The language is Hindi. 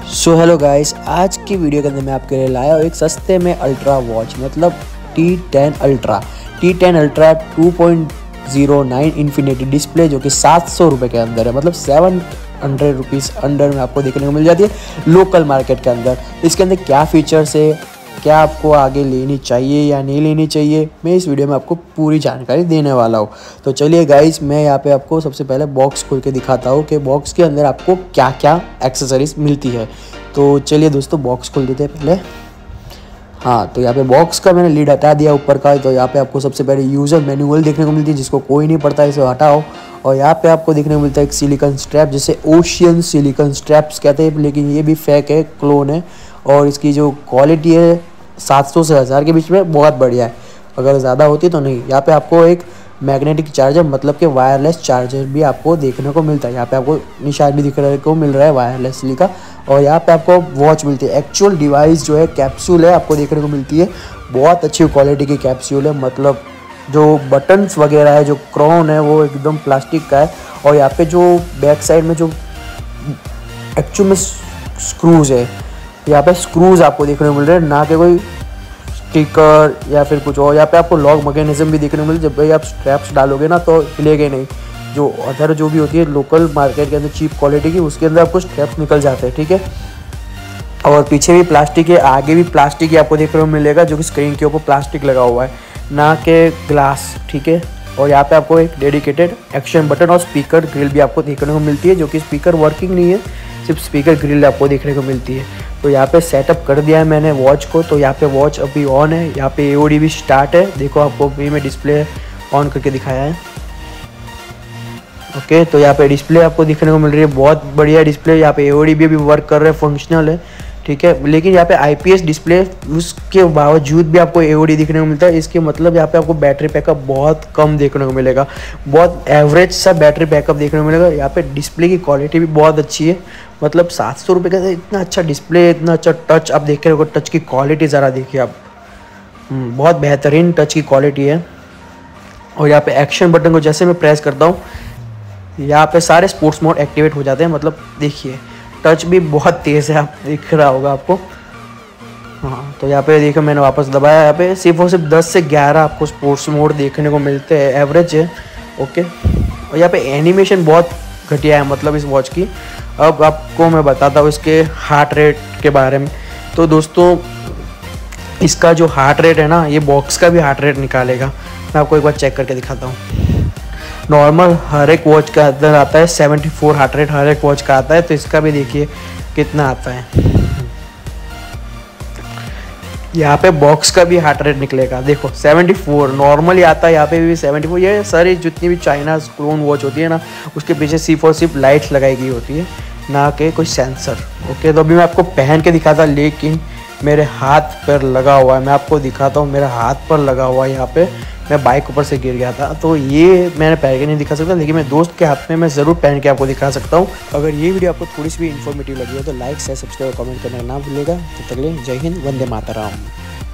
सो हेलो गाइस, आज की वीडियो के अंदर मैं आपके लिए लाया हूँ एक सस्ते में अल्ट्रा वॉच, मतलब T10 ultra. T10 ultra 2.09 infinity display जो कि 700 रुपये के अंदर है, मतलब 700 रुपीज़ अंडर में आपको देखने को मिल जाती है लोकल मार्केट के अंदर। इसके अंदर क्या फीचर्स है, क्या आपको आगे लेनी चाहिए या नहीं लेनी चाहिए, मैं इस वीडियो में आपको पूरी जानकारी देने वाला हूँ। तो चलिए गाइस, मैं यहाँ पे आपको सबसे पहले बॉक्स खोल के दिखाता हूँ कि बॉक्स के अंदर आपको क्या क्या एक्सेसरीज मिलती है। तो चलिए दोस्तों, बॉक्स खोल देते हैं पहले। हाँ, तो यहाँ पे बॉक्स का मैंने लीड हटा दिया ऊपर का। तो यहाँ पे आपको सबसे पहले यूज़र मैनुअल देखने को मिलती है, जिसको कोई नहीं पढ़ता, इसे हटाओ। और यहाँ पे आपको देखने को मिलता है एक सिलिकॉन स्ट्रैप, जिसे ओशियन सिलिकॉन स्ट्रैप्स कहते हैं, लेकिन ये भी फेक है, क्लोन है। और इसकी जो क्वालिटी है 700 से 1000 के बीच में, बहुत बढ़िया है। अगर ज़्यादा होती तो नहीं। यहाँ पे आपको एक मैग्नेटिक चार्जर, मतलब कि वायरलेस चार्जर भी आपको देखने को मिलता है। यहाँ पे आपको निशान भी दिखने को मिल रहा है वायरलेसली का। और यहाँ पे आपको वॉच मिलती है, एक्चुअल डिवाइस जो है कैप्सूल है आपको देखने को मिलती है। बहुत अच्छी क्वालिटी की कैप्सूल है, मतलब जो बटन्स वगैरह है, जो क्राउन है, वो एकदम प्लास्टिक का है। और यहाँ पे जो बैक साइड में जो एक्चुअल में स्क्रूज है, यहाँ पे स्क्रूज आपको देखने को मिल रहे हैं, ना कि कोई स्टिकर या फिर कुछ और। यहाँ पे आपको लॉक मैकेनिज्म भी देखने को मिले, जब भाई आप स्ट्रैप्स डालोगे ना तो हिलेगे नहीं। जो अदर जो भी होती है लोकल मार्केट के अंदर चीप क्वालिटी की, उसके अंदर आपको स्ट्रैप्स निकल जाते हैं, ठीक है। और पीछे भी प्लास्टिक है, आगे भी प्लास्टिक ही आपको देखने को मिलेगा, जो कि स्क्रीन के ऊपर प्लास्टिक लगा हुआ है, ना कि ग्लास, ठीक है। और यहाँ पे आपको एक डेडिकेटेड एक्शन बटन और स्पीकर ग्रिल भी आपको देखने को मिलती है, जो कि स्पीकर वर्किंग नहीं है, सिर्फ स्पीकर ग्रिल आपको देखने को मिलती है। तो यहाँ पे सेटअप कर दिया है मैंने वॉच को। तो यहाँ पे वॉच अभी ऑन है, यहाँ पे AOD भी स्टार्ट है। देखो, आपको भी मैं डिस्प्ले ऑन करके दिखाया है। ओके, तो यहाँ पे डिस्प्ले आपको दिखने को मिल रही है, बहुत बढ़िया डिस्प्ले। यहाँ पे AOD भी अभी वर्क कर रहा है, फंक्शनल है, ठीक है। लेकिन यहाँ पे IPS डिस्प्ले, उसके बावजूद भी आपको AOD दिखने को मिलता है। इसके मतलब यहाँ पे आपको बैटरी बैकअप बहुत कम देखने को मिलेगा, बहुत एवरेज सा बैटरी बैकअप देखने को मिलेगा। यहाँ पे डिस्प्ले की क्वालिटी भी बहुत अच्छी है, मतलब 700 रुपये का इतना अच्छा डिस्प्ले, इतना अच्छा टच। आप देख रहे हो, टच की क्वालिटी ज़रा देखिए आप, बहुत बेहतरीन टच की क्वालिटी है। और यहाँ पे एक्शन बटन को जैसे मैं प्रेस करता हूँ, यहाँ पे सारे स्पोर्ट्स मोड एक्टिवेट हो जाते हैं। मतलब देखिए, टच भी बहुत तेज़ है, आप दिख रहा होगा आपको। हाँ, तो यहाँ पे देखो, मैंने वापस दबाया, यहाँ पे सिर्फ और सिर्फ 10 से 11 आपको स्पोर्ट्स मोड देखने को मिलते हैं, एवरेज है, ओके। और यहाँ पे एनिमेशन बहुत घटिया है, मतलब इस वॉच की। अब आपको मैं बताता हूँ इसके हार्ट रेट के बारे में। तो दोस्तों, इसका जो हार्ट रेट है ना, ये बॉक्स का भी हार्ट रेट निकालेगा। मैं आपको एक बार चेक करके दिखाता हूँ। नॉर्मल हर एक वॉच का अंदर आता है 74 हार्ट रेट, हर एक वॉच का आता है। तो इसका भी देखिए कितना आता है। यहाँ पे बॉक्स का भी हार्ट रेट निकलेगा, देखो 74 नॉर्मली आता है, यहाँ पे भी 74। ये सारी जितनी भी चाइना क्लोन वॉच होती है ना, उसके पीछे सिर्फ और सिर्फ लाइट्स लगाई गई होती है, ना कि कोई सेंसर, ओके। तो अभी मैं आपको पहन के दिखाता, लेकिन मेरे हाथ पर लगा हुआ है, मैं आपको दिखाता हूँ, मेरा हाथ पर लगा हुआ है। यहाँ पे मैं बाइक ऊपर से गिर गया था, तो ये मैंने पहन के नहीं दिखा सकता, लेकिन मैं दोस्त के हाथ में मैं ज़रूर पहन के आपको दिखा सकता हूँ। अगर ये वीडियो आपको थोड़ी सी भी इन्फॉर्मेटिव लगी हो तो लाइक शेयर सब्सक्राइब कमेंट करना ना भूलिएगा। तब तक के लिए जय हिंद, वंदे मातरम।